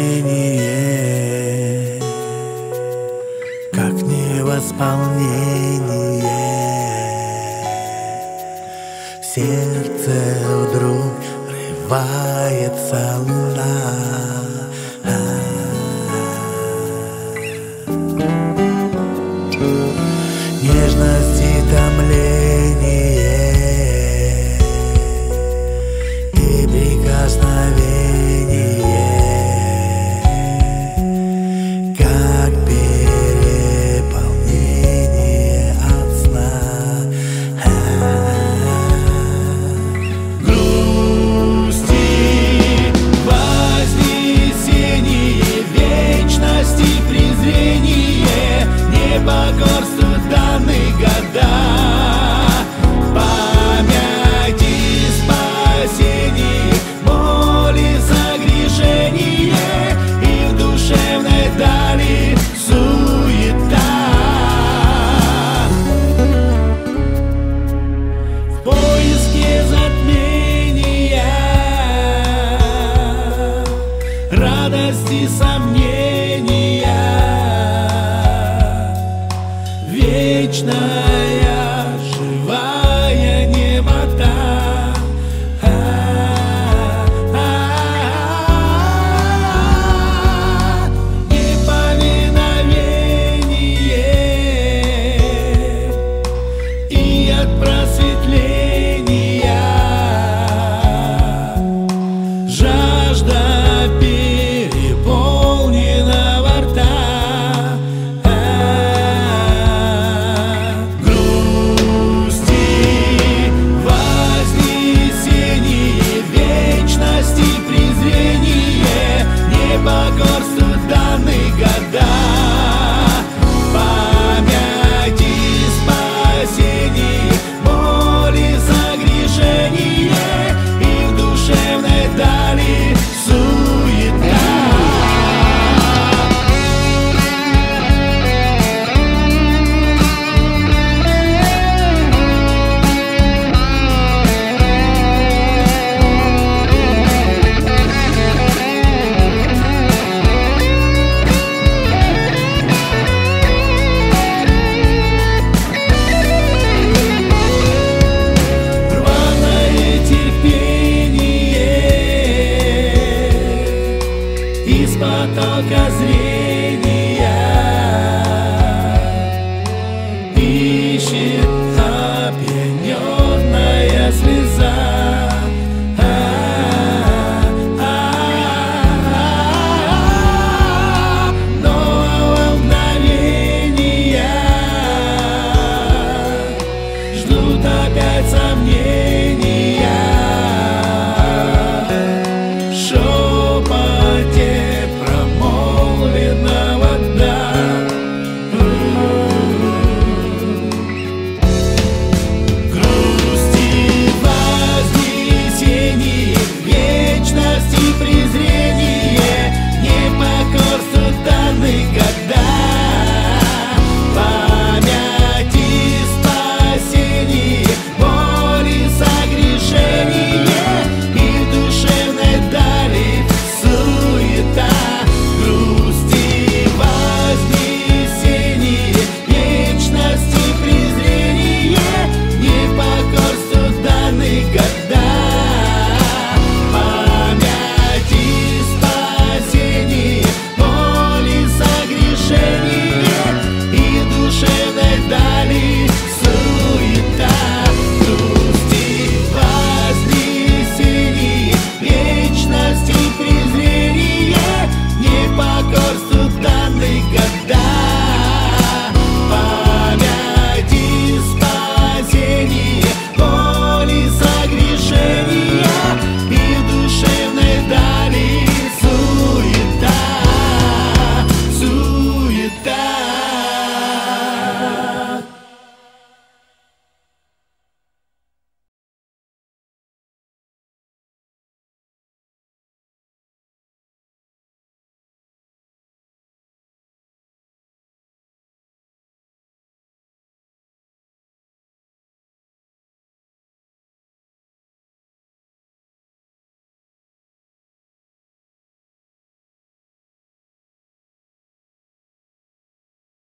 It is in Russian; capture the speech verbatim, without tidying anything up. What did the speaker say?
мгновение, как невосполнение. В сердце вдруг врывается луна. Нежность и томление и прикосновение, как переполнение от сна. Грусти, вознесение, вечность и презрение, непокорство данные года, память и спасение, боли, согрешение, и в душевной дали суета. В поиске затмения, радости, сомнения, вечная живая немота. Неповиновение и от просветления жажда переполненного рта. Покорству данных года, память и спасение, боли, согрешение, и в душевной дали суета. Из потока зрения ищет опьяненная слеза. Нового мгновения ждут опять сомнения. Суета.